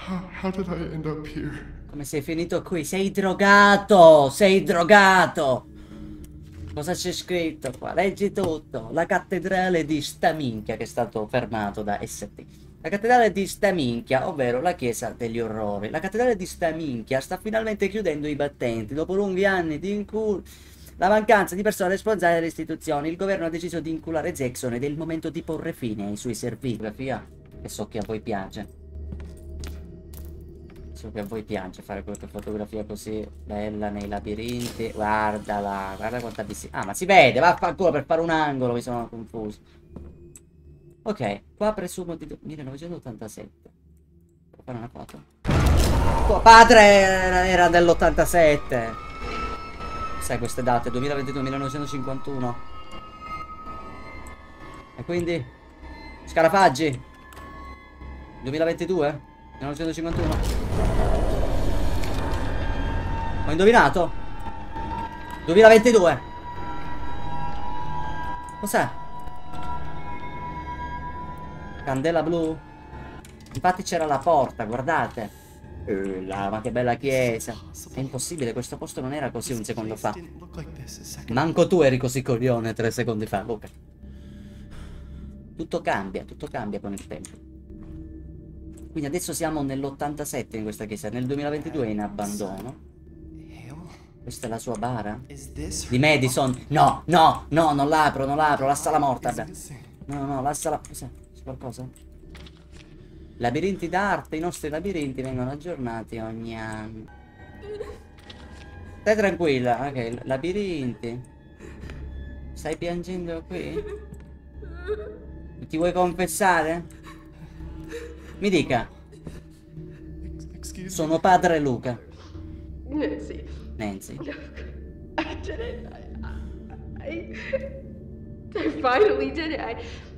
How did I end up here? Come sei finito qui? Sei drogato! Sei drogato! Cosa c'è scritto qua? Leggi tutto. La cattedrale di Staminchia, che è stato fermato da ST. La cattedrale di Staminchia, ovvero la chiesa degli orrori. La cattedrale di Staminchia sta finalmente chiudendo i battenti. Dopo lunghi anni di la mancanza di persone responsabili delle istituzioni, il governo ha deciso di inculare Jackson ed è il momento di porre fine ai suoi servizi. Fotografia, che so che a voi piace. So che a voi piace fare qualche fotografia così bella nei labirinti. Guardala, guarda quanta visibilità. Ah, ma si vede, vaffanculo, per fare un angolo mi sono confuso. Ok, qua presumo di 1987. Può fare una foto? Tuo padre era dell'87. Sai queste date? 2022, 1951. E quindi? Scarafaggi? 2022? 1951? Ho indovinato? 2022? Cos'è? Candela blu? Infatti c'era la porta, guardate. Ma che bella chiesa. È impossibile, questo posto non era così un secondo fa. Manco tu eri così coglione 3 secondi fa, Luca. Tutto cambia con il tempo. Quindi adesso siamo nell'87 in questa chiesa, nel 2022 è in abbandono. Questa è la sua bara? Di Madison? No, no, no, non l'apro, lasciala morta. No, no, lasciala. Cos'è? C'è qualcosa? Labirinti d'arte, i nostri labirinti vengono aggiornati ogni anno. Stai tranquilla, ok, labirinti. Stai piangendo qui? Ti vuoi confessare? Mi dica. Sono padre Luca. Nancy. Nancy. I did it. I finally did it.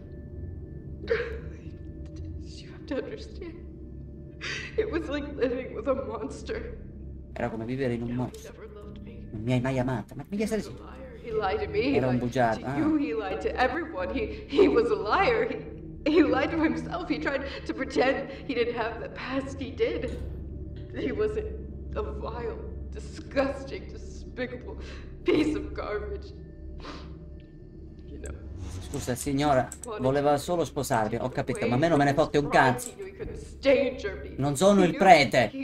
You have to understand. It was like living with a monster. Era come vivere in un mostro. Never loved me. Non mi hai mai amata. Ma mica sei... He was a liar. He lied to me. Era un He lied bugiardo. to you. He lied to everyone. He was a liar. He lied to himself. He tried to pretend he didn't have the past he did. He wasn't a vile, disgusting, despicable piece of garbage. You know. Scusa signora, voleva solo sposarvi, ho capito, ma a me non me ne fotte un cazzo. Non sono il prete.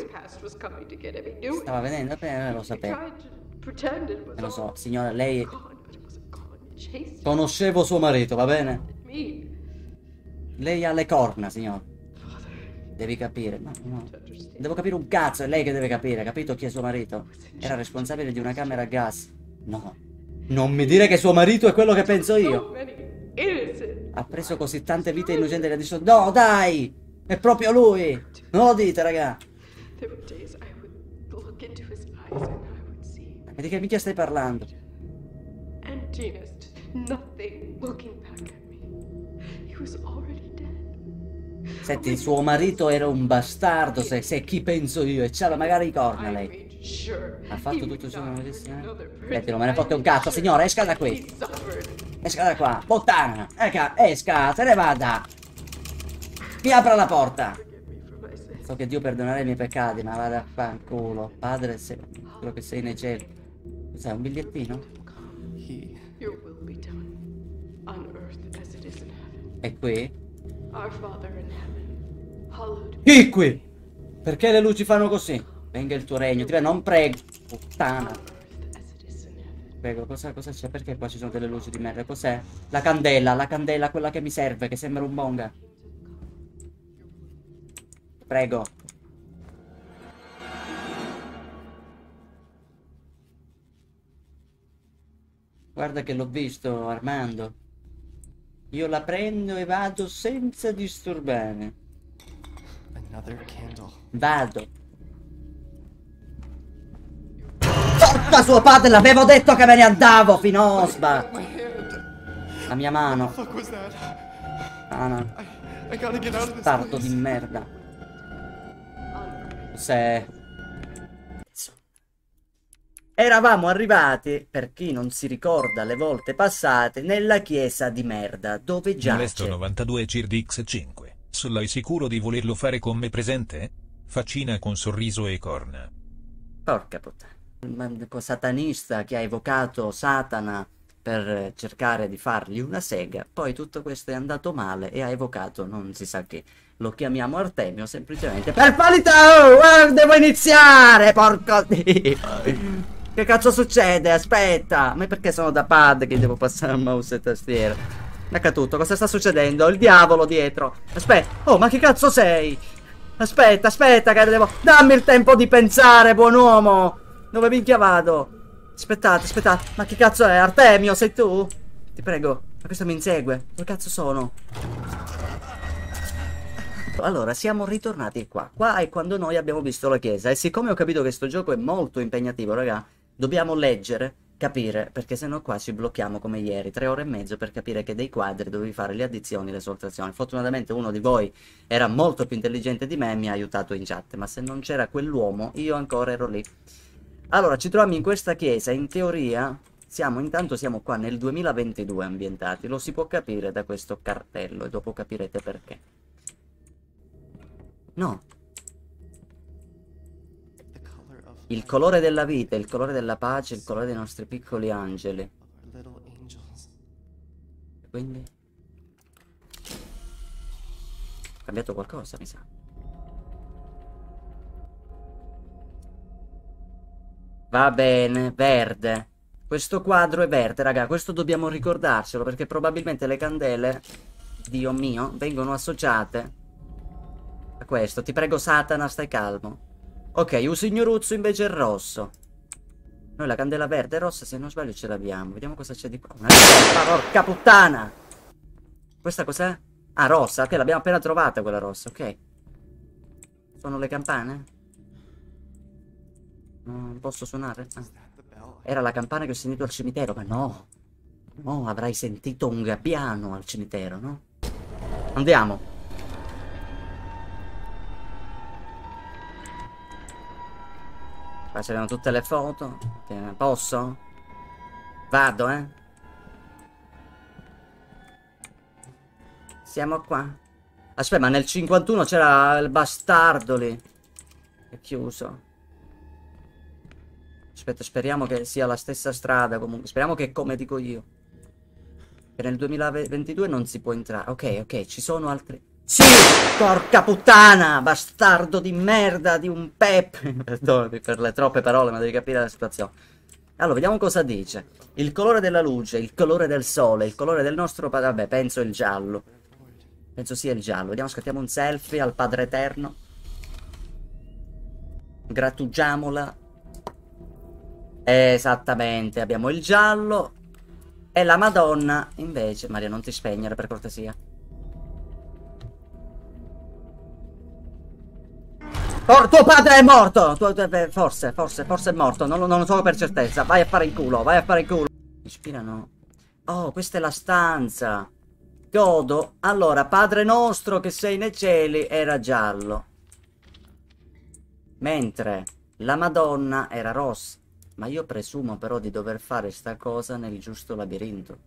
Stava venendo appena, lo sapevo. Lo so, signora, lei... Conoscevo suo marito, va bene? Lei ha le corna, signora. Devi capire. No, no. Devo capire un cazzo, è lei che deve capire, capito chi è suo marito? Era responsabile di una camera a gas. No. Non mi dire che suo marito è quello che penso io. Ha preso così tante vite innocenti e adesso... No, dai! È proprio lui! Non lo dite, raga. Ma di che minchia stai parlando? Senti, suo marito era un bastardo, se chi penso io, e c'aveva magari i corna lei. Ha fatto tutto il suo malissimo. Senti, non me ne fotte un cazzo, signora, esca da qui. Esca da qua, puttana. Esca, se ne vada. Mi apra la porta. So che Dio perdonerà i miei peccati, ma vada a fanculo. Padre, quello che sei nei cieli. Cos'è, un bigliettino? E qui? Chi qui? Perché le luci fanno così? Venga il tuo regno, ti prego, non prego, puttana. Prego, cosa c'è? Perché qua ci sono delle luci di merda? Cos'è? La candela, quella che mi serve, che sembra un bonga. Prego. Guarda che l'ho visto, Armando. Io la prendo e vado senza disturbare. Vado. Porca suo padre, l'avevo detto che me ne andavo, Finosba. La mia mano. Ah no. Starto di merda. Cos'è? Eravamo arrivati, per chi non si ricorda le volte passate, nella chiesa di merda, dove giace... Molesto 92 CIRDX5. Sei sicuro di volerlo fare con me presente? Faccina con sorriso e corna. Porca puttana. Il manico satanista che ha evocato Satana per cercare di fargli una sega, poi tutto questo è andato male e ha evocato non si sa che. Lo chiamiamo Artemio semplicemente per qualità. Oh, devo iniziare, porco Dio. Che cazzo succede? Aspetta, ma perché sono da pad che devo passare al mouse e tastiera? Ecco tutto, cosa sta succedendo? Il diavolo dietro. Aspetta, oh, ma che cazzo sei? Aspetta, aspetta, che devo... Dammi il tempo di pensare, buon uomo. Dove minchia vado? Aspettate, aspettate. Ma che cazzo è? Artemio, sei tu? Ti prego. Ma questo mi insegue. Dove cazzo sono? Allora, siamo ritornati qua. Qua è quando noi abbiamo visto la chiesa. E siccome ho capito che sto gioco è molto impegnativo, raga, dobbiamo leggere, capire, perché sennò qua ci blocchiamo come ieri. 3 ore e mezzo per capire che dei quadri dovevi fare le addizioni e le sottrazioni. Fortunatamente uno di voi era molto più intelligente di me e mi ha aiutato in chat. Ma se non c'era quell'uomo, io ancora ero lì. Allora, ci troviamo in questa chiesa, in teoria intanto siamo qua nel 2022 ambientati, lo si può capire da questo cartello e dopo capirete perché. No. Il colore della vita, il colore della pace, il colore dei nostri piccoli angeli. Quindi? Ho cambiato qualcosa, mi sa. Va bene, verde. Questo quadro è verde, raga. Questo dobbiamo ricordarcelo perché probabilmente le candele, Dio mio, vengono associate a questo. Ti prego, Satana, stai calmo. Ok, Usignoruzzo invece è rosso. Noi la candela verde e rossa, se non sbaglio, ce l'abbiamo. Vediamo cosa c'è di qua. Una porca puttana! Questa cos'è? Ah, rossa. Ok, l'abbiamo appena trovata quella rossa, ok. Sono le campane? Non posso suonare? Ah. Era la campana che ho sentito al cimitero, ma no. No, avrai sentito un gabbiano al cimitero, no? Andiamo. Qua c'erano tutte le foto. Posso? Vado, eh? Siamo qua. Aspetta, ma nel 51 c'era il bastardo lì. È chiuso. Aspetta, speriamo che sia la stessa strada comunque. Speriamo che è come dico io. Che nel 2022 non si può entrare. Ok, ok, ci sono altri... Sì! Porca puttana! Bastardo di merda di un Pep! Perdonami per le troppe parole, ma devi capire la situazione. Allora, vediamo cosa dice. Il colore della luce, il colore del sole, il colore del nostro... Vabbè, penso il giallo. Penso sia il giallo. Vediamo, scattiamo un selfie al Padre Eterno. Grattugiamola. Esattamente, abbiamo il giallo. E la Madonna, invece... Maria, non ti spegnere, per cortesia. Tuo padre è morto! Forse è morto, non lo so per certezza. Vai a fare in culo, vai a fare in culo. Ispirano. Oh, questa è la stanza. Godo. Allora, Padre nostro che sei nei cieli era giallo. Mentre la Madonna era rossa. Ma io presumo però di dover fare sta cosa nel giusto labirinto.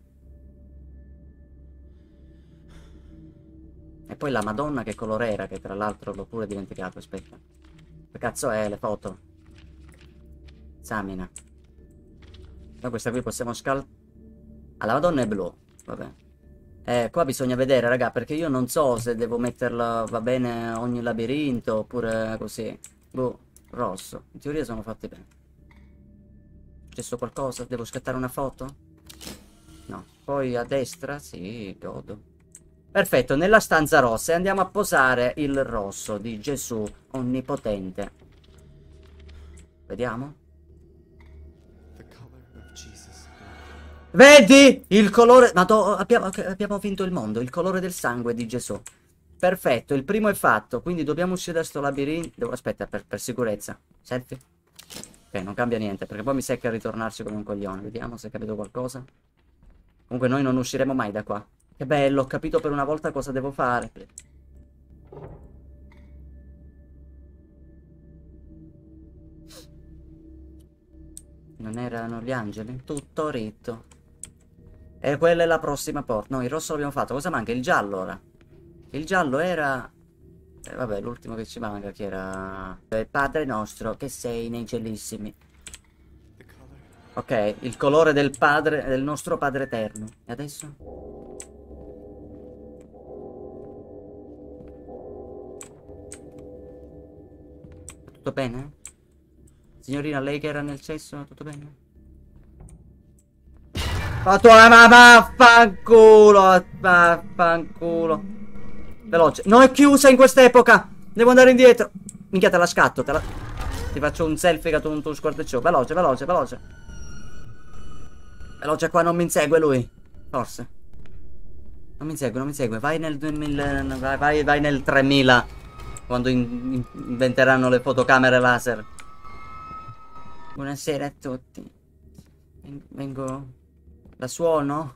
E poi la Madonna che colore era, che tra l'altro l'ho pure dimenticato, aspetta. Che cazzo è le foto? Esamina. Noi questa qui possiamo Ah, la Madonna è blu, vabbè. Qua bisogna vedere, raga, perché io non so se devo metterla, va bene, ogni labirinto, oppure così. Boh, rosso. In teoria sono fatti bene. È successo qualcosa? Devo scattare una foto? No. Poi a destra? Sì, godo. Perfetto, nella stanza rossa e andiamo a posare il rosso di Gesù onnipotente. Vediamo. Vedi? Il colore... abbiamo vinto il mondo, il colore del sangue di Gesù. Perfetto, il primo è fatto, quindi dobbiamo uscire da sto labirinto. Aspetta, per sicurezza. Selfie. Ok, non cambia niente, perché poi mi secca a ritornarci come un coglione. Vediamo se capito qualcosa. Comunque noi non usciremo mai da qua. Che bello, ho capito per una volta cosa devo fare. Non erano gli angeli? Tutto ritto. E quella è la prossima porta. No, il rosso l'abbiamo fatto. Cosa manca? Il giallo ora. Il giallo era... vabbè, l'ultimo che ci manca, che era... Padre nostro, che sei nei cielissimi. The color. Ok, il colore del padre, del nostro Padre Eterno. E adesso? Tutto bene? Signorina, lei che era nel cesso, tutto bene? Fatto la vaffanculo, vaffanculo. Veloce. No, è chiusa in quest'epoca. Devo andare indietro. Minchia, te la scatto, ti faccio un selfie con tu sguardo ciò. Veloce, veloce, veloce. Veloce qua, non mi insegue lui. Forse. Non mi insegue, non mi insegue. Vai nel 2000, vai nel 3000. Quando inventeranno le fotocamere laser. Buonasera a tutti. Vengo... La suono?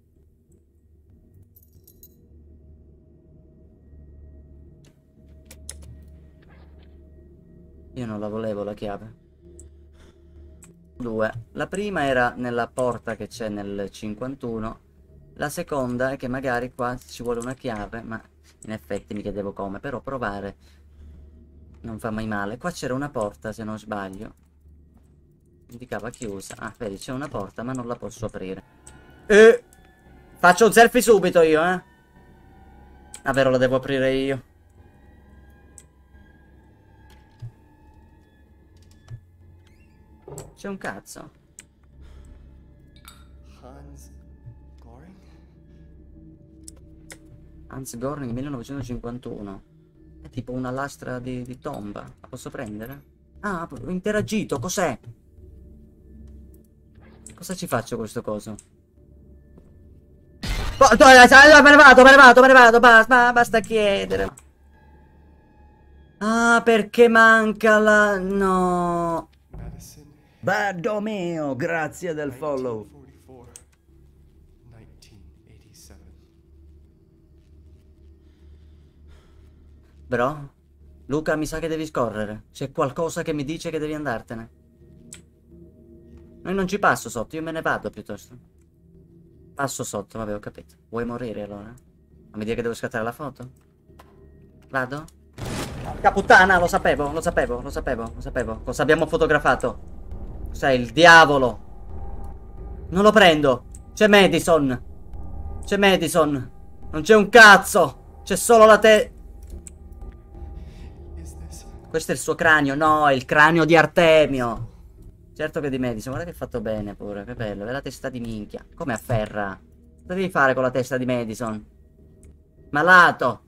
Io non la volevo la chiave. Due. La prima era nella porta che c'è nel 51. La seconda è che magari qua ci vuole una chiave, ma in effetti mi chiedevo come, però provare non fa mai male. Qua c'era una porta, se non sbaglio. Indicava chiusa. Ah, vedi, c'è una porta, ma non la posso aprire. Faccio un selfie subito io, eh. Ah, vero, la devo aprire io. C'è un cazzo. Hans Goring? Hans Goring 1951. È tipo una lastra di tomba. La posso prendere? Ah, ho interagito, cos'è? Cosa ci faccio questo coso? Me ne vado, basta chiedere. Ah, perché manca la... No. Madison. Bardo mio, grazie del follow. 1944. 1987. Bro, Luca, mi sa che devi scorrere. C'è qualcosa che mi dice che devi andartene. Noi non ci passo sotto, io me ne vado piuttosto. Passo sotto, vabbè, ho capito. Vuoi morire allora? Non mi dire che devo scattare la foto? Vado? Porca puttana, lo sapevo, lo sapevo, lo sapevo, lo sapevo. Cosa abbiamo fotografato? Cos'è, il diavolo? Non lo prendo. C'è Madison. C'è Madison. Non c'è un cazzo. C'è solo la Questo è il suo cranio. No, è il cranio di Artemio. Certo che di Madison. Guarda che è fatto bene pure. Che bello. È la testa di minchia. Come afferra? Cosa devi fare con la testa di Madison? Malato.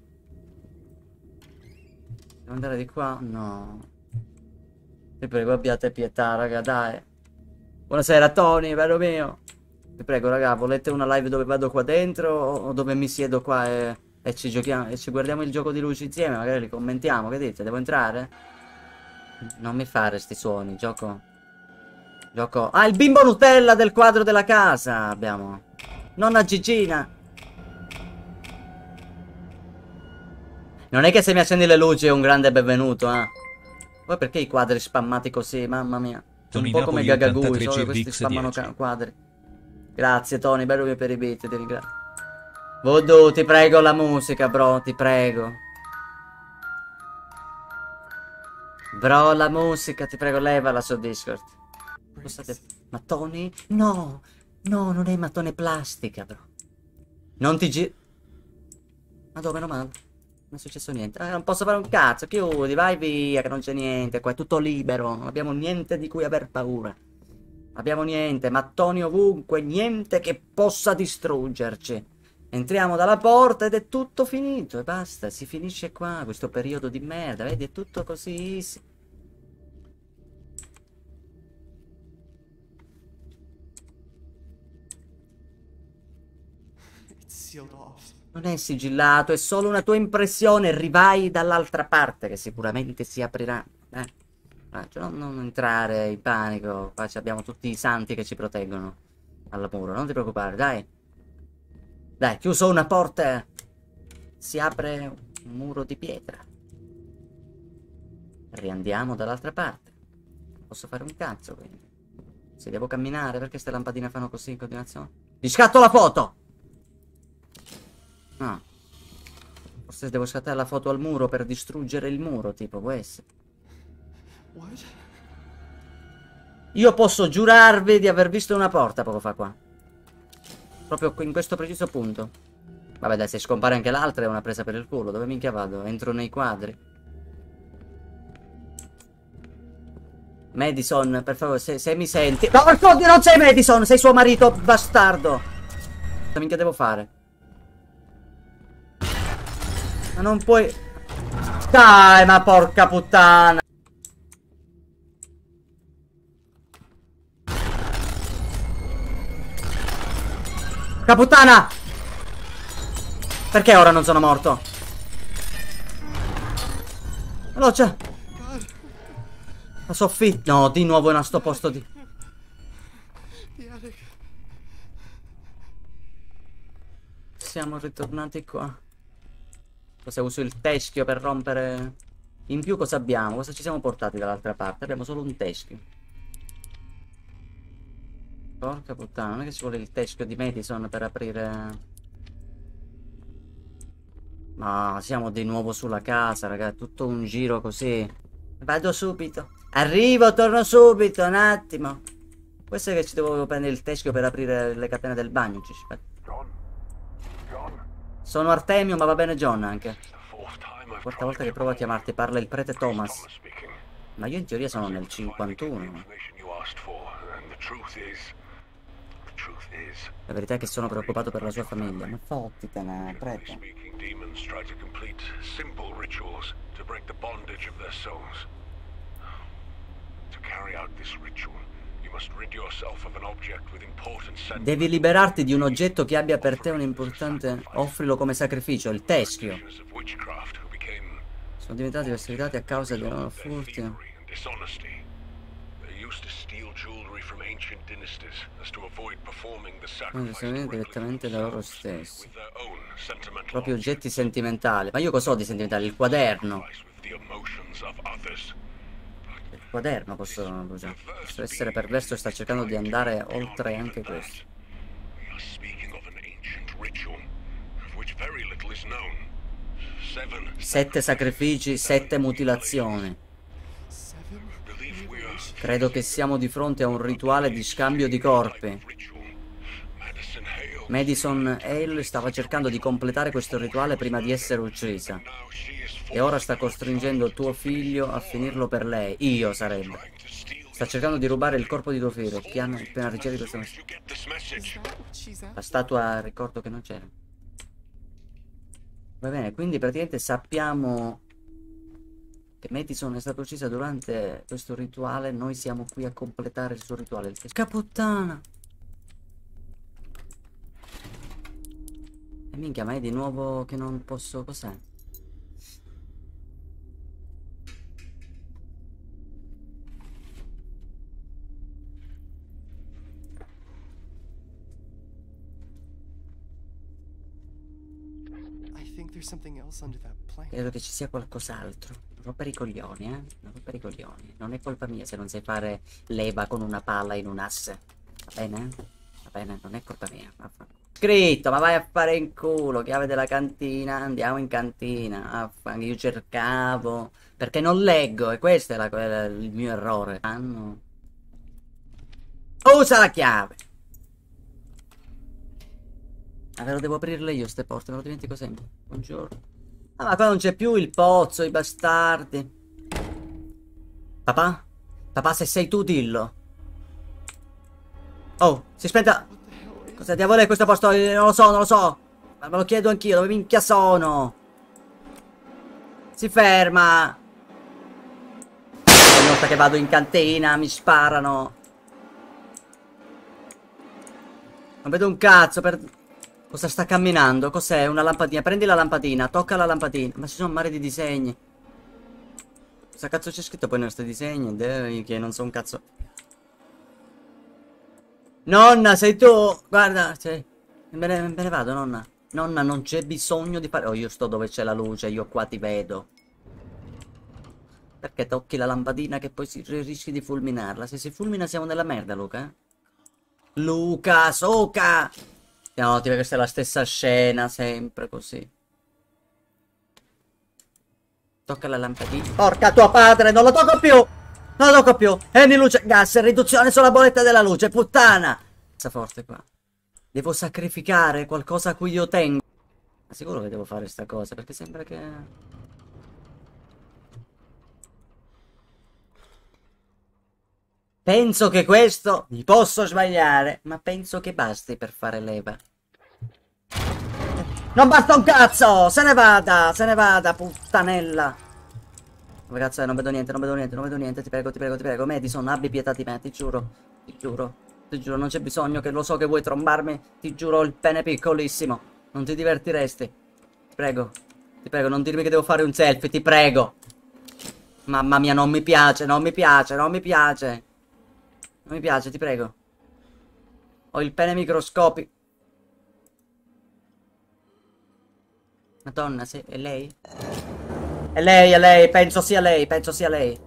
Devo andare di qua? No. Vi prego, abbiate pietà, raga, dai. Buonasera, Tony, bello mio. Vi prego, raga, volete una live dove vado qua dentro o dove mi siedo qua e ci giochiamo e ci guardiamo il gioco di luci insieme? Magari li commentiamo, che dite? Devo entrare? Non mi fare sti suoni, gioco. Ah, il bimbo Nutella del quadro della casa abbiamo. Nonna Gigina. Non è che se mi accendi le luci è un grande benvenuto, eh. Poi perché i quadri spammati così, mamma mia. Un po' come Gagagui, solo questi spammano quadri. Grazie Tony, bello mio per i beat, ti ringrazio. Voodoo, ti prego la musica, bro, ti prego. Bro, la musica, ti prego, levala su Discord. Ma Tony? No, no, non è mattone plastica, bro. Non ti Ma dove, meno male. Non è successo niente. Non posso fare un cazzo, chiudi, vai via, che non c'è niente. Qua è tutto libero, non abbiamo niente di cui aver paura. Abbiamo niente, mattoni ovunque, niente che possa distruggerci. Entriamo dalla porta ed è tutto finito e basta, si finisce qua, questo periodo di merda, vedi, è tutto così. Non è sigillato, è solo una tua impressione, rivai dall'altra parte che sicuramente si aprirà. Cioè non entrare in panico, qua abbiamo tutti i santi che ci proteggono al muro, non ti preoccupare, dai. Dai, chiuso una porta, si apre un muro di pietra. Riandiamo dall'altra parte. Non posso fare un cazzo, quindi. Se devo camminare, perché ste lampadine fanno così in continuazione? Gli scatto la foto! No. Forse devo scattare la foto al muro per distruggere il muro, tipo, può essere. What? Io posso giurarvi di aver visto una porta poco fa qua. Proprio in questo preciso punto. Vabbè dai, se scompare anche l'altra è una presa per il culo. Dove minchia vado? Entro nei quadri. Madison, per favore, se mi senti... No, porco Dio, non sei Madison, sei suo marito, bastardo. Cosa minchia devo fare? Ma non puoi... Dai, ma porca puttana. Porca puttana! Perché ora non sono morto? Veloce! La soffitta... No, di nuovo in sto posto di... The attic. Siamo ritornati qua. Cosa uso il teschio per rompere... In più cosa abbiamo? Cosa ci siamo portati dall'altra parte? Abbiamo solo un teschio. Porca puttana, non è che ci vuole il teschio di Madison per aprire... Ma siamo di nuovo sulla casa, raga, tutto un giro così. Vado subito. Arrivo, torno subito, un attimo. Questo è che ci dovevo prendere il teschio per aprire le catene del bagno. Sono Artemio, ma va bene John anche. Quarta volta che provo a chiamarti, parla il prete Thomas. Ma io in teoria sono nel 51. La verità è che sono preoccupato per la sua famiglia. Ma fottitene, prete. Devi liberarti di un oggetto che abbia per te un importante... Offrilo come sacrificio, il teschio. Sono diventati perseguitati a causa dei loro furti. Direttamente da loro stessi. Proprio oggetti sentimentali. Ma io cosa ho di sentimentale? Il quaderno. Il quaderno posso essere perverso e sta cercando di andare oltre anche questo. 7 sacrifici, 7 mutilazioni. Credo che siamo di fronte a un rituale di scambio di corpi. Madison Hale stava cercando di completare questo rituale prima di essere uccisa. E ora sta costringendo tuo figlio a finirlo per lei. Io sarebbe. Sta cercando di rubare il corpo di tuo figlio. Piano appena ricevi questo messaggio. La statua ricordo che non c'era. Va bene, quindi praticamente sappiamo che Madison è stata uccisa durante questo rituale. Noi siamo qui a completare il suo rituale. Caputtana! E minchia, ma è di nuovo che non posso... Cos'è? Credo che ci sia qualcos'altro. Non rompere i coglioni, eh? Non rompere i coglioni. Non è colpa mia se non sai fare leva con una palla in un asse. Va bene? Va bene, non è colpa mia. Scritto, ma vai a fare in culo. Chiave della cantina. Andiamo in cantina. Io cercavo. Perché non leggo. E questo è il mio errore. Usa la chiave. Ah, ve lo devo aprirle io ste porte, me lo dimentico sempre. Buongiorno. Ah, ma qua non c'è più il pozzo, i bastardi. Papà? Papà, se sei tu, dillo. Oh, si spenta. Cosa diavolo è questo posto? Non lo so, non lo so. Ma me lo chiedo anch'io, dove minchia sono? Si ferma. Ogni volta che vado in cantina mi sparano. Non vedo un cazzo per... Cosa sta camminando? Cos'è? Una lampadina. Prendi la lampadina, tocca la lampadina. Ma ci sono mare di disegni. Cosa cazzo c'è scritto poi nei nostri disegni? Che non so un cazzo. Nonna, sei tu! Guarda, cioè, me ne vado, nonna. Nonna, non c'è bisogno di fare... Oh, io sto dove c'è la luce, io qua ti vedo. Perché tocchi la lampadina che poi rischi di fulminarla? Se si fulmina siamo nella merda, Luca, eh? Luca, Soca! No, ti vedo che questa è la stessa scena, sempre così. Tocca la lampadina. Porca tua padre, non lo tocco più! Non lo tocco più! Eni luce gas, riduzione sulla bolletta della luce, puttana! Sta forte qua. Devo sacrificare qualcosa a cui io tengo. Ma sicuro che devo fare sta cosa, perché sembra che... Penso che questo... Mi posso sbagliare, ma penso che basti per fare leva. Non basta un cazzo! Se ne vada, puttanella! Ragazzi, non vedo niente, non vedo niente, non vedo niente, ti prego, ti prego, ti prego. Madison, abbi pietà di me, ti giuro, ti giuro, ti giuro, non c'è bisogno, che lo so che vuoi trombarmi, ti giuro, ho il pene piccolissimo, non ti divertiresti. Ti prego, non dirmi che devo fare un selfie, ti prego. Mamma mia, non mi piace, non mi piace, non mi piace. Non mi piace, ti prego. Ho il pene microscopico. Madonna, è lei? È lei, penso sia lei, penso sia lei.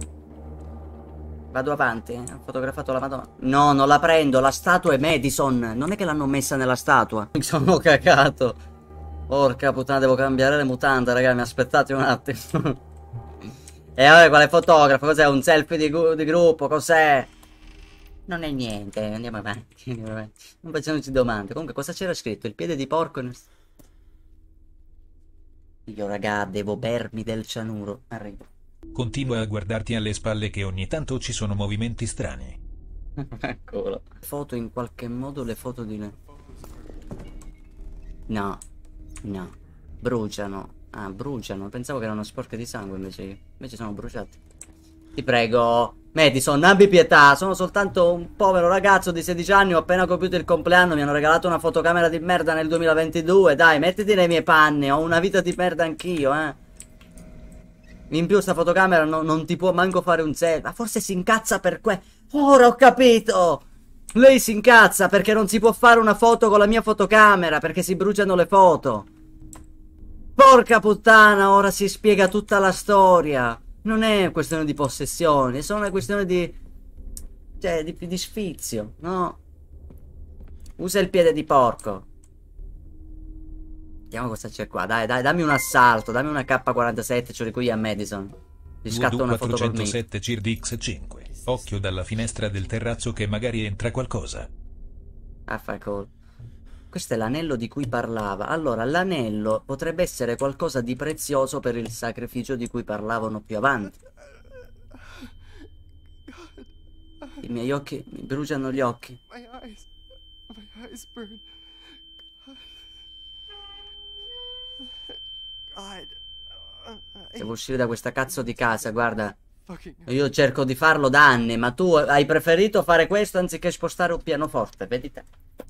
Vado avanti, ho fotografato la Madonna. No, non la prendo, la statua è Madison. Non è che l'hanno messa nella statua. Mi sono cagato. Porca puttana, devo cambiare le mutande, raga, mi aspettate un attimo. E vabbè, quale fotografo? Cos'è? Un selfie di gruppo? Cos'è? Non è niente, andiamo avanti, andiamo avanti. Non facciamoci domande. Comunque, cosa c'era scritto? Il piede di porco nel... Io, raga, devo bermi del cianuro. Arrivo. Continua a guardarti alle spalle che ogni tanto ci sono movimenti strani. Eccolo. Foto in qualche modo, le foto di lei. No. No. Bruciano. Ah, bruciano. Pensavo che erano sporche di sangue invece sono bruciati. Ti prego. Madison, abbi pietà. Sono soltanto un povero ragazzo di 16 anni. Ho appena compiuto il compleanno. Mi hanno regalato una fotocamera di merda nel 2022. Dai, mettiti nei miei panni. Ho una vita di merda anch'io, In più sta fotocamera non ti può manco fare un selfie. Ma forse si incazza per Ora ho capito. Lei si incazza perché non si può fare una foto con la mia fotocamera, perché si bruciano le foto. Porca puttana, ora si spiega tutta la storia. Non è questione di possessione, è solo una questione di... Cioè, di sfizio, no? Usa il piede di porco. Vediamo cosa c'è qua. Dai, dammi un assalto, dammi una K47, ce l'ho qui a Madison. Ti scatto una foto con me. 407 CIRDX5. Occhio dalla finestra del terrazzo che magari entra qualcosa. Affanculo. Questo è l'anello di cui parlava. Allora, l'anello potrebbe essere qualcosa di prezioso per il sacrificio di cui parlavano più avanti. I miei occhi mi bruciano gli occhi. My eyes burn. God. Devo uscire da questa cazzo di casa, guarda. Fucking Io cerco di farlo da anni, ma tu hai preferito fare questo anziché spostare un pianoforte, vedi te.